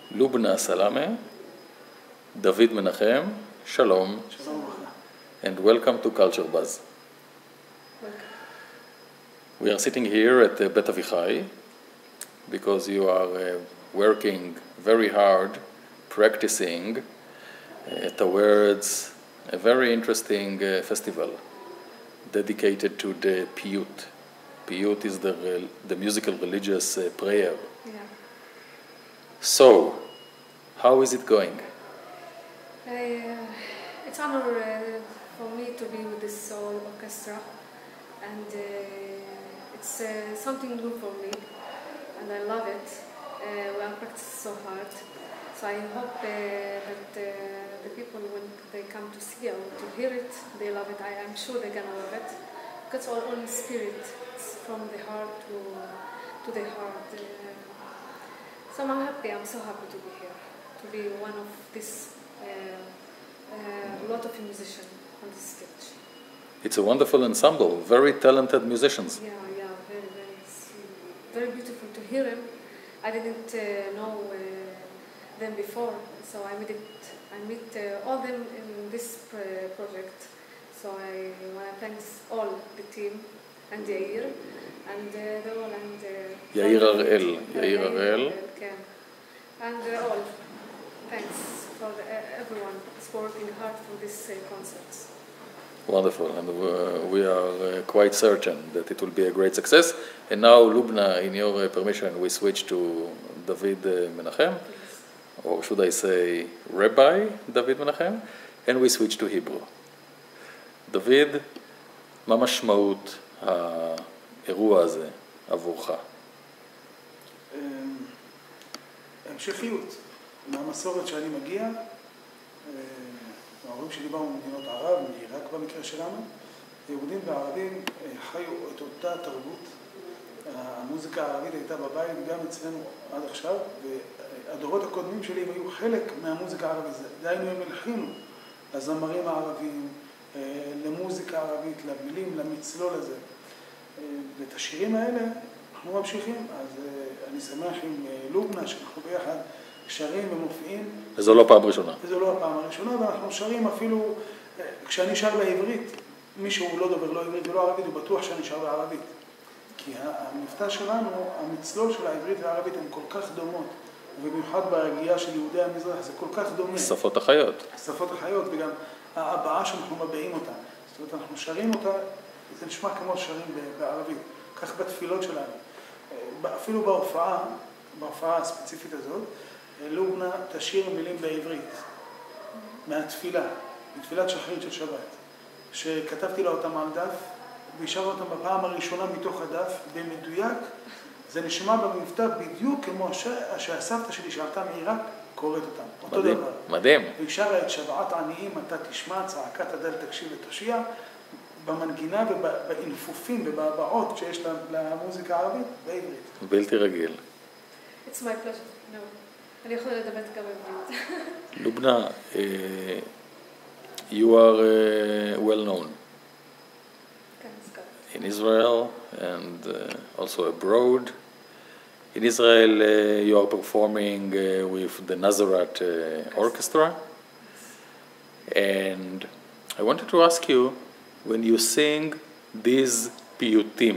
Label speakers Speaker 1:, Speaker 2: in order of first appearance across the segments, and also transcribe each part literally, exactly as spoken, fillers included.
Speaker 1: Lubna Salame, David Menachem, Shalom, and welcome to Culture Buzz.
Speaker 2: Welcome.
Speaker 1: We are sitting here at uh, Bet Avichai because you are uh, working very hard, practicing uh, towards a very interesting uh, festival dedicated to the Piyut. Piyut is the, re- the musical religious uh, prayer.
Speaker 2: Yeah.
Speaker 1: So, how is it going?
Speaker 2: Uh, it's an honor uh, for me to be with this whole orchestra, and uh, it's uh, something new for me, and I love it. Uh, we have practiced so hard, so I hope uh, that uh, the people, when they come to see or to hear it, they love it. I am sure they're gonna love it. Because our own spirit, it's from the heart to to the heart. Uh, so I'm happy. I'm so happy to be here, to be one of this uh, uh, lot of musicians on this stage.
Speaker 1: It's a wonderful ensemble, very talented musicians.
Speaker 2: Yeah, yeah, very, very, it's very beautiful to hear them. I didn't uh, know uh, them before, so I meet it, I meet uh, all them in this uh, project. So I want to thank all the team and Yair and uh, the all and uh,
Speaker 1: Yair Ariel, Yair Ariel.
Speaker 2: okay. And uh, all. Thanks for uh, everyone who's working hard for these uh, concerts.
Speaker 1: Wonderful, and uh, we are uh, quite certain that it will be a great success. And now, Lubna, in your uh, permission, we switch to David uh, Menachem,
Speaker 2: Please.
Speaker 1: or should I say Rabbi David Menachem, and we switch to Hebrew. דוד, מה משמעות האירוע הזה עבורך?
Speaker 3: המשכיות. מהמסורת שאני מגיע, ההורים שלי באו ממדינות ערב, מעיראק במקרה שלנו, יהודים וערבים חיו את אותה תרבות. המוזיקה הערבית הייתה בבית גם אצלנו עד עכשיו, והדורות הקודמים שלי היו חלק מהמוזיקה הערבית. דהיינו הם הלחינו לזמרים הערבים, למוזיקה ערבית, למילים, למצלול הזה. ואת השירים האלה אנחנו ממשיכים, אז אני שמח עם לובנה שאנחנו ביחד שרים ומופיעים.
Speaker 1: וזו לא פעם ראשונה.
Speaker 3: וזו לא הפעם הראשונה, ואנחנו שרים אפילו, כשאני שר בעברית, מישהו לא דובר לא עברית ולא ערבית, הוא בטוח שאני שר בערבית. כי המבטא שלנו, המצלול של העברית והערבית הן כל כך דומות, ובמיוחד בהגיעה של יהודי המזרח זה כל כך דומה.
Speaker 1: שפות החיות.
Speaker 3: שפות החיות, וגם ההבעה שאנחנו מביעים אותה. זאת אומרת, אנחנו שרים אותה, זה נשמע כמו שרים בערבית. כך בתפילות שלנו. אפילו בהופעה, בהופעה הספציפית הזאת, לובנה תשאיר מילים בעברית, מהתפילה, מתפילת שחרית של שבת, שכתבתי לה אותם על דף, והשארנו אותם בפעם הראשונה מתוך הדף, במדויק, זה נשמע במבטא בדיוק כמו שהסבתא שלי שעלתה מעיראק, קוראת אותם, אותו
Speaker 1: מדהים,
Speaker 3: דבר.
Speaker 1: מדהים.
Speaker 3: והיא שרה את שבעת עניים, אתה תשמע, צעקת הדל תקשיב ותושיע, במנגינה ובאינפופים ובהבעות שיש למוזיקה הערבית בעברית.
Speaker 1: בלתי רגיל.
Speaker 2: It's my pleasure. No. אני יכולה לדבר גם בעברית.
Speaker 1: לובנה, uh, you are uh, well known in Israel and uh, also abroad. In Israel, uh, you are performing uh, with the Nazareth uh, Orchestra. And I wanted to ask you, when you sing these piyutim,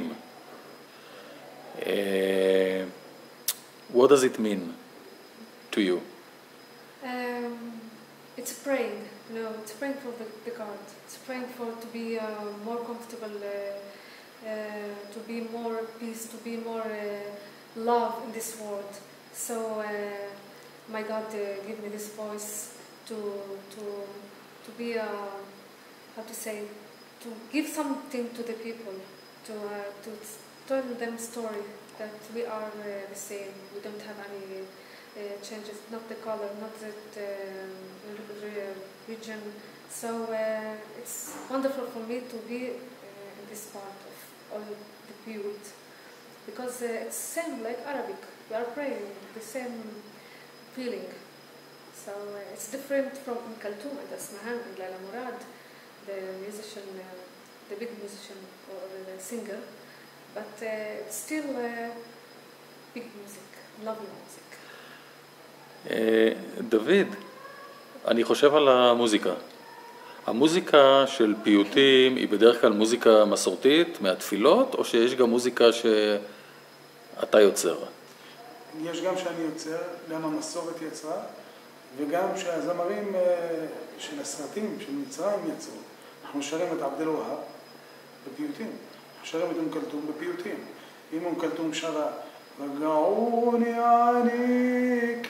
Speaker 1: uh, what does it mean to you?
Speaker 2: Um, it's praying, you know, it's praying for the, the God. It's praying for to be uh, more comfortable, uh, uh, to be more peace, to be more uh, love in this world. So uh, my God uh, give me this voice to to to be uh, how to say to give something to the people, to uh, to tell them story that we are uh, the same. We don't have any uh, changes, not the color, not the uh, region. So uh, it's wonderful for me to be uh, in this part of all the Piyut. Because uh, it's same like Arabic. We are praying the same feeling. So uh, it's different from Kaltoum and Asmahan and Laila Murad, the musician, uh, the big musician or the singer. But uh, it's still uh, big music, lovely music.
Speaker 1: דוד, אני חושב על המוזיקה. המוזיקה של פיוטים היא בדרך כלל מוזיקה מסורתית מהתפילות, או שיש גם מוזיקה שאתה יוצר?
Speaker 3: יש גם שאני יוצר, גם המסורת יצרה, וגם שהזמרים של הסרטים, של מצרים יצרו. אנחנו שרים את עבד אל-והאב בפיוטים, אנחנו שרים את אום כלתום בפיוטים. אם אום כלתום שרה, רגעוני עניק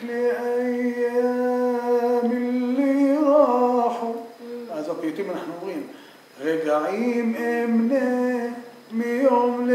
Speaker 3: לאיים اللي راحوا, אז בפיוטים אנחנו אומרים, רגעים אמנה מיום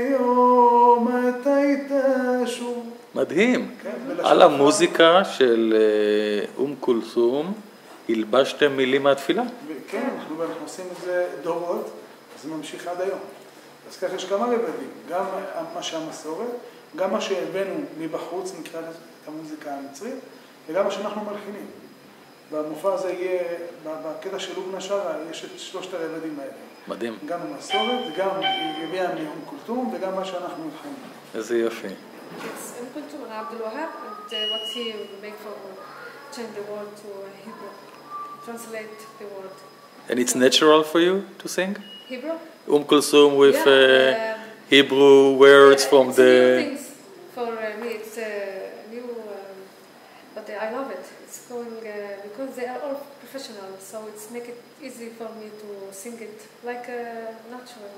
Speaker 3: ליום מתי תשוב.
Speaker 1: מדהים. על המוזיקה של אום כולתום הלבשתם מילים מהתפילה?
Speaker 3: כן, אנחנו עושים את זה דורות, אז זה ממשיך עד היום. אז ככה יש כמה רבדים, גם מה שהמסורת, גם מה שהבאנו מבחוץ, נקרא לזה את המוזיקה המצרית, וגם מה שאנחנו מלחינים. במופע הזה יהיה, בקטע של לובנה שרה, יש את שלושת הרבדים האלה.
Speaker 1: מדהים. גם
Speaker 3: המסורת, גם יביע מאום כולתום, וגם מה שאנחנו מלחינים.
Speaker 1: איזה יופי.
Speaker 2: It's Umm Kulthum and Abdul Wahab, and uh, what he make for change the word to Hebrew, translate the word.
Speaker 1: And it's natural for you to sing?
Speaker 2: Hebrew?
Speaker 1: Umm Kulthum with
Speaker 2: yeah,
Speaker 1: uh,
Speaker 2: um,
Speaker 1: Hebrew words
Speaker 2: yeah,
Speaker 1: from
Speaker 2: it's
Speaker 1: the...
Speaker 2: new things for uh, me, it's uh, new, um, but uh, I love it. It's going, uh, because they are all professional, so it's make it easy for me to sing it like uh, natural.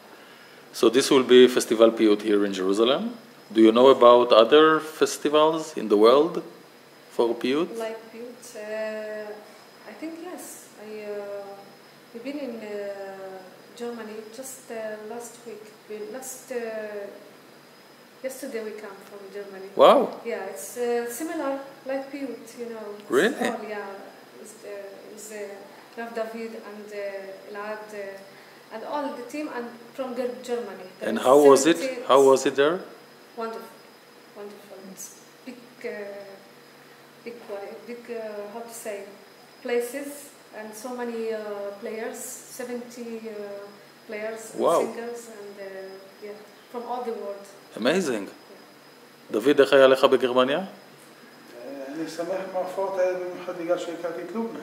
Speaker 1: So this will be Festival Piyut here in Jerusalem. Do you know about other festivals in the world for Piyut?
Speaker 2: Like Piyut, uh, I think yes. I, uh, we've been in uh, Germany just uh, last week. We, last uh, yesterday we come from Germany.
Speaker 1: Wow.
Speaker 2: Yeah, it's uh, similar like Piyut, you know. It's
Speaker 1: Really?
Speaker 2: All, yeah, it's, uh, it's uh, Rav David and uh, Elad uh, and all the team and from Germany. There
Speaker 1: And
Speaker 2: is
Speaker 1: how was it?
Speaker 2: seventy
Speaker 1: How was it there?
Speaker 2: Wonderful, wonderful. It's big, uh, big, big. Uh, how to say, places and so many uh, players, seventy uh, players,
Speaker 1: Wow.
Speaker 2: and singers, and uh, yeah, from all the world.
Speaker 1: Amazing. דוד, איך היה לך בגרמניה?
Speaker 3: אני שמח מההופעות האלה במיוחד בגלל שהכרתי את לובנה.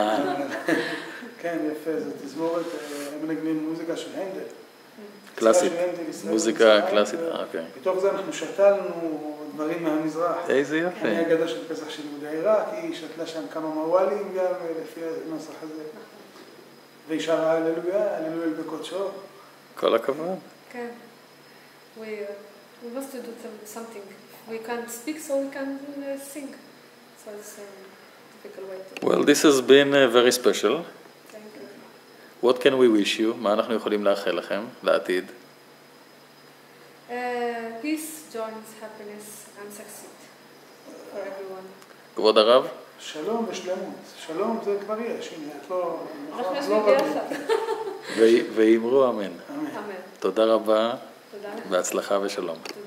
Speaker 3: כן, יפה, זו תזמורת, הם מנגנים מוזיקה של הנדל.
Speaker 1: קלאסית, מוזיקה קלאסית, אוקיי.
Speaker 3: בתוך זה אנחנו שתלנו דברים מהמזרח.
Speaker 1: איזה יופי.
Speaker 3: אני הגדה של פסח של יהודי עיראק, היא שתלה שם כמה מוואלים גם לפי הנוסח הזה. והיא שרה הללויה, הללויה בקודשו.
Speaker 1: כל הכבוד.
Speaker 2: כן. We, uh, we must do something. We can speak so we can uh, sing. So it's a difficult way to do.
Speaker 1: Well, this has been uh, very special.
Speaker 2: Thank you.
Speaker 1: What can we wish you? מה אנחנו יכולים לאחל לכם לעתיד?
Speaker 2: Uh, peace, joys, happiness, and succeed for everyone.
Speaker 1: כבוד הרב?
Speaker 3: שלום ושלמות. שלום זה כבר יש, הנה, את לא...
Speaker 2: אנחנו יושבים ביחד.
Speaker 1: ואמרו אמן.
Speaker 3: אמן.
Speaker 2: אמן.
Speaker 1: תודה רבה,
Speaker 2: תודה.
Speaker 1: בהצלחה ושלום.
Speaker 2: תודה.